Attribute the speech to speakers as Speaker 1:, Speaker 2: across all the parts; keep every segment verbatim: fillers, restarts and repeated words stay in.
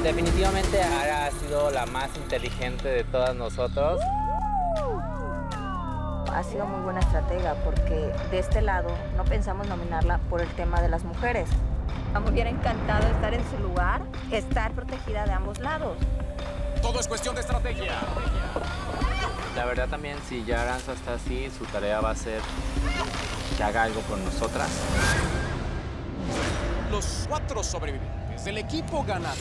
Speaker 1: definitivamente Ara ha sido la más inteligente de todas nosotros.
Speaker 2: Ha sido muy buena estratega porque de este lado no pensamos nominarla por el tema de las mujeres. A mí me hubiera encantado estar en su lugar, estar protegida de ambos lados.
Speaker 3: Todo es cuestión de estrategia.
Speaker 1: La verdad también, si ya Aranza está así, su tarea va a ser que haga algo por nosotras.
Speaker 3: Los cuatro sobrevivientes del equipo ganado.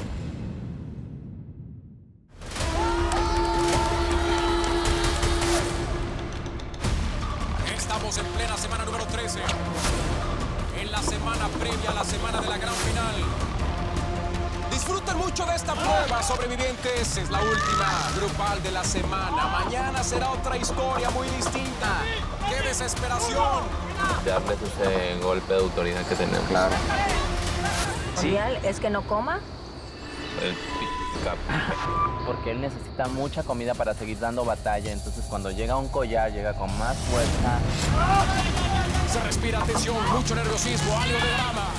Speaker 3: Estamos en plena semana número trece. En la semana previa a la semana de la gran final. Disfruten mucho de esta prueba, sobrevivientes. Es la última grupal de la semana. Mañana será otra historia muy distinta. ¡Qué desesperación!
Speaker 1: Darles ese golpe de autoridad que tenemos.
Speaker 2: Claro.
Speaker 1: Sí.
Speaker 2: Real es que no coma.
Speaker 1: El pick-up. Porque él necesita mucha comida para seguir dando batalla. Entonces, cuando llega a un collar, llega con más fuerza.
Speaker 3: Se respira tensión, mucho nerviosismo, algo de drama.